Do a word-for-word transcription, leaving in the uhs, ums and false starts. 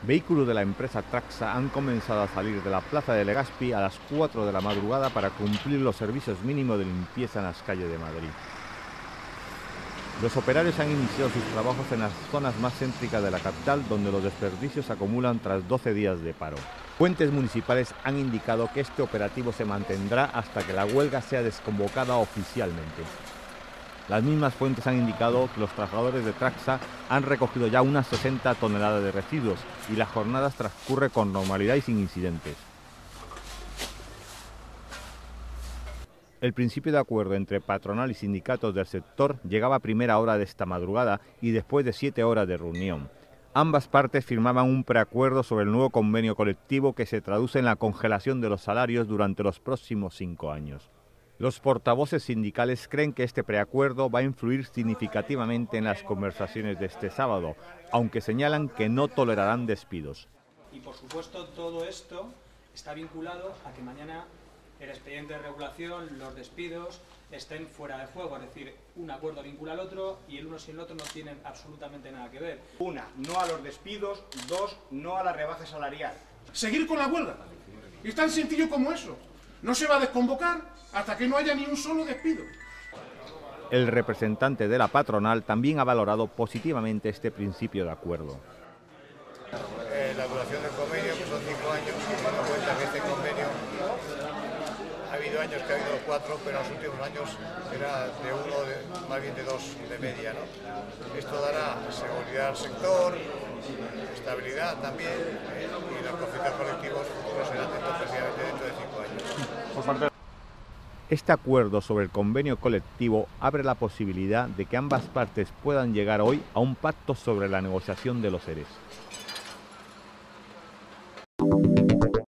Vehículos de la empresa Traxa han comenzado a salir de la plaza de Legazpi a las cuatro de la madrugada para cumplir los servicios mínimos de limpieza en las calles de Madrid. Los operarios han iniciado sus trabajos en las zonas más céntricas de la capital, donde los desperdicios se acumulan tras doce días de paro. Fuentes municipales han indicado que este operativo se mantendrá hasta que la huelga sea desconvocada oficialmente. Las mismas fuentes han indicado que los trabajadores de Traxa han recogido ya unas sesenta toneladas de residuos y la jornada transcurre con normalidad y sin incidentes. El principio de acuerdo entre patronal y sindicatos del sector llegaba a primera hora de esta madrugada y después de siete horas de reunión. Ambas partes firmaban un preacuerdo sobre el nuevo convenio colectivo que se traduce en la congelación de los salarios durante los próximos cinco años. Los portavoces sindicales creen que este preacuerdo va a influir significativamente en las conversaciones de este sábado, aunque señalan que no tolerarán despidos. Y por supuesto todo esto está vinculado a que mañana el expediente de regulación, los despidos estén fuera de juego, es decir, un acuerdo vincula al otro y el uno sin el otro no tienen absolutamente nada que ver. Una, no a los despidos; dos, no a la rebaja salarial. Seguir con la huelga. Es tan sencillo como eso. No se va a desconvocar hasta que no haya ni un solo despido. El representante de la patronal también ha valorado positivamente este principio de acuerdo. Eh, la duración del convenio, que son cinco años, teniendo en cuenta que este convenio ha habido años que ha habido cuatro, pero en los últimos años era de uno, de, más bien de dos de media, ¿no? Esto dará seguridad al sector, estabilidad también, eh, y los conflictos colectivos no serán dentro, precisamente dentro de cinco años. Este acuerdo sobre el convenio colectivo abre la posibilidad de que ambas partes puedan llegar hoy a un pacto sobre la negociación de los E R E S.